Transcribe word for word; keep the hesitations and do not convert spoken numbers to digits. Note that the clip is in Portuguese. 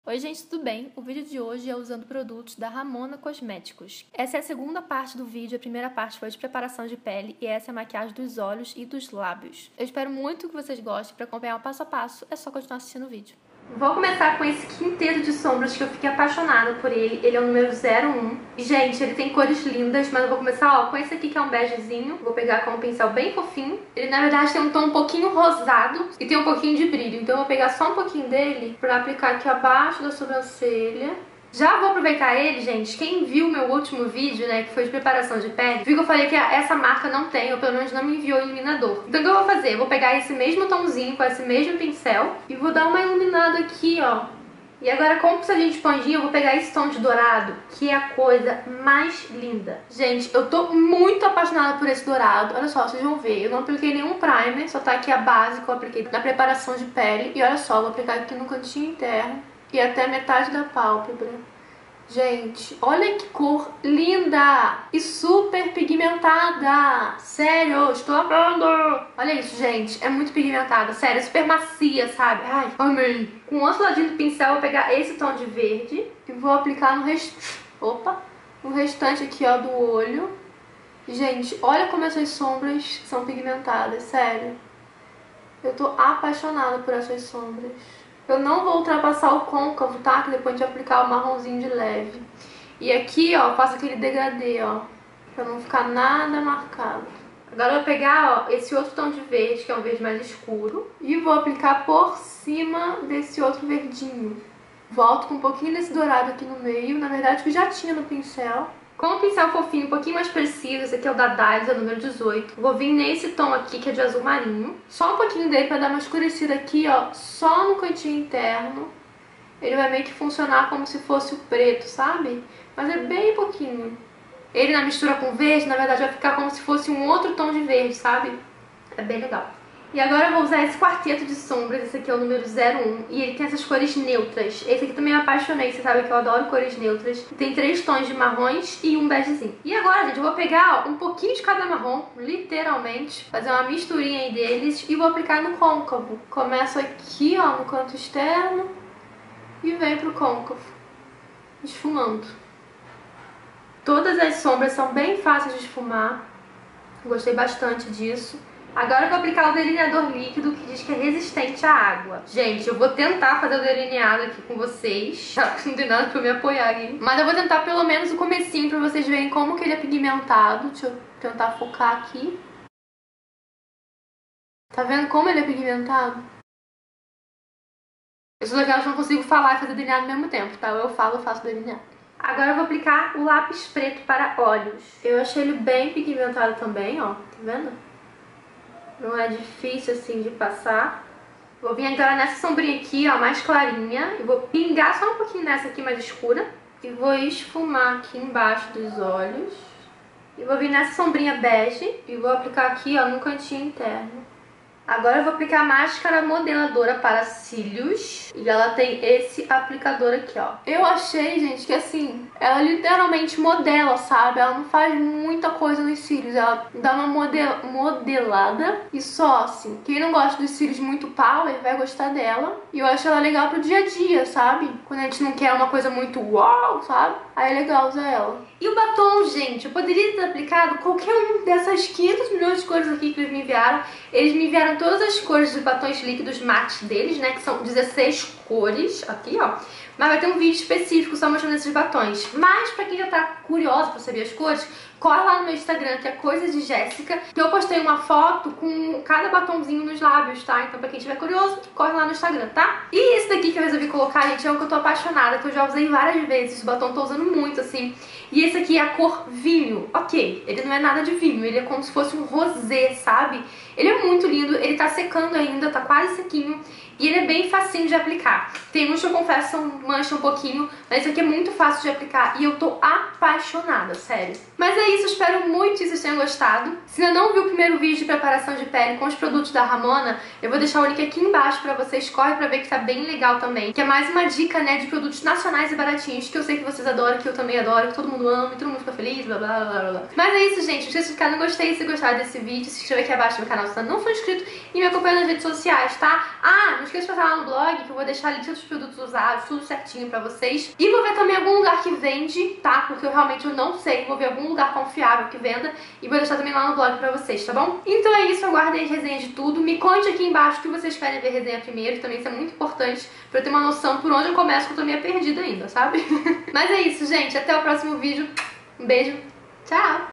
Oi gente, tudo bem? O vídeo de hoje é usando produtos da Ramona Cosméticos. Essa é a segunda parte do vídeo, a primeira parte foi de preparação de pele e essa é a maquiagem dos olhos e dos lábios. Eu espero muito que vocês gostem. Para acompanhar o passo a passo, é só continuar assistindo o vídeo. Vou começar com esse quinteto de sombras que eu fiquei apaixonada por ele. Ele é o número zero um. Gente, ele tem cores lindas, mas eu vou começar ó, com esse aqui que é um begezinho. Vou pegar com um pincel bem fofinho. Ele na verdade tem um tom um pouquinho rosado e tem um pouquinho de brilho. Então eu vou pegar só um pouquinho dele pra aplicar aqui abaixo da sobrancelha. Já vou aproveitar ele, gente, quem viu o meu último vídeo, né, que foi de preparação de pele, viu que eu falei que essa marca não tem, ou pelo menos não me enviou iluminador. Então o que eu vou fazer? Eu vou pegar esse mesmo tomzinho com esse mesmo pincel e vou dar uma iluminada aqui, ó. E agora, como precisa de esponjinha, eu vou pegar esse tom de dourado, que é a coisa mais linda. Gente, eu tô muito apaixonada por esse dourado. Olha só, vocês vão ver, eu não apliquei nenhum primer, só tá aqui a base que eu apliquei na preparação de pele. E olha só, eu vou aplicar aqui no cantinho interno e até metade da pálpebra. Gente, olha que cor linda e super pigmentada. Sério, estou amando. Olha isso, gente, é muito pigmentada. Sério, é super macia, sabe? Ai, amei. Com o outro ladinho do pincel, eu vou pegar esse tom de verde e vou aplicar no rest... Opa! No restante aqui, ó, do olho. Gente, olha como essas sombras são pigmentadas, sério. Eu tô apaixonada por essas sombras. Eu não vou ultrapassar o côncavo, tá? Que depois de aplicar o marronzinho de leve. E aqui, ó, faço aquele degradê, ó. Pra não ficar nada marcado. Agora eu vou pegar, ó, esse outro tom de verde, que é um verde mais escuro. E vou aplicar por cima desse outro verdinho. Volto com um pouquinho desse dourado aqui no meio. Na verdade, que já tinha no pincel. Com o pincel fofinho, um pouquinho mais preciso, esse aqui é o da Dylos, é o número dezoito. Vou vir nesse tom aqui, que é de azul marinho. Só um pouquinho dele pra dar uma escurecida aqui, ó, só no cantinho interno. Ele vai meio que funcionar como se fosse o preto, sabe? Mas é bem pouquinho. Ele na mistura com verde, na verdade, vai ficar como se fosse um outro tom de verde, sabe? É bem legal. E agora eu vou usar esse quarteto de sombras, esse aqui é o número zero um, e ele tem essas cores neutras. Esse aqui também me apaixonei, você sabe que eu adoro cores neutras. Tem três tons de marrons e um begezinho. E agora, gente, eu vou pegar ó, um pouquinho de cada marrom, literalmente, fazer uma misturinha aí deles e vou aplicar no côncavo. Começo aqui, ó, no canto externo e venho pro côncavo, esfumando. Todas as sombras são bem fáceis de esfumar, gostei bastante disso. Agora eu vou aplicar o delineador líquido que diz que é resistente à água. Gente, eu vou tentar fazer o delineado aqui com vocês. Não tem nada pra me apoiar aqui. Mas eu vou tentar pelo menos o comecinho pra vocês verem como que ele é pigmentado. Deixa eu tentar focar aqui. Tá vendo como ele é pigmentado? Eu sou daquelas que não consigo falar e fazer delineado ao mesmo tempo, tá? Eu falo e faço delineado. Agora eu vou aplicar o lápis preto para olhos. Eu achei ele bem pigmentado também, ó. Tá vendo? Não é difícil assim de passar. Vou vir agora nessa sombrinha aqui, ó, mais clarinha. E vou pingar só um pouquinho nessa aqui mais escura. E vou esfumar aqui embaixo dos olhos. E vou vir nessa sombrinha bege. E vou aplicar aqui, ó, no cantinho interno. Agora eu vou aplicar a máscara modeladora para cílios. E ela tem esse aplicador aqui, ó. Eu achei, gente, que assim, ela literalmente modela, sabe? Ela não faz muita coisa nos cílios. Ela dá uma model modelada e só, assim. Quem não gosta dos cílios muito power vai gostar dela. E eu acho ela legal pro dia a dia, sabe? Quando a gente não quer uma coisa muito uau, sabe? Aí é legal usar ela. E o batom, gente, eu poderia ter aplicado qualquer um dessas quinhentas milhões de cores aqui que eles me enviaram. Eles me enviaram todas as cores dos batons líquidos mate deles, né? Que são dezesseis cores, aqui, ó. Mas vai ter um vídeo específico só mostrando esses batons. Mas pra quem já tá curiosa pra saber as cores, corre lá no meu Instagram, que é Coisa de Jéssica, que eu postei uma foto com cada batonzinho nos lábios, tá? Então pra quem tiver curioso, corre lá no Instagram, tá? E esse daqui que eu resolvi colocar, gente, é um que eu tô apaixonada, que eu já usei várias vezes. Esse batom eu tô usando muito, assim. E esse aqui é a cor vinho. Ok, ele não é nada de vinho, ele é como se fosse um rosé, sabe? Ele é muito lindo, ele tá secando ainda, tá quase sequinho. E ele é bem facinho de aplicar. Tem uns que eu confesso mancha um pouquinho, mas esse aqui é muito fácil de aplicar e eu tô apaixonada, sério. Mas é isso, espero muito que vocês tenham gostado. Se ainda não viu o primeiro vídeo de preparação de pele com os produtos da Ramona, eu vou deixar o link aqui embaixo pra vocês, corre pra ver que tá bem legal também. Que é mais uma dica, né, de produtos nacionais e baratinhos, que eu sei que vocês adoram, que eu também adoro, que todo mundo ama, e todo mundo fica feliz, blá blá blá blá. Mas é isso, gente, não esqueça de clicar no gostei se gostar desse vídeo, se inscreva aqui abaixo no canal canal se ainda não for inscrito e me acompanha nas redes sociais, tá? Ah, não esqueça de passar lá no blog que eu vou deixar a lista dos produtos usados, tudo certinho pra vocês. E vou ver também algum lugar que vende, tá? Porque eu realmente eu não sei, vou ver algum lugar confiável que venda e vou deixar também lá no blog pra vocês, tá bom? Então é isso, aguardem as resenhas de tudo. Me conte aqui embaixo o que vocês querem ver resenha primeiro, também isso é muito importante pra eu ter uma noção por onde eu começo, que eu tô meio perdida ainda, sabe? Mas é isso, gente. Até o próximo vídeo. Um beijo. Tchau!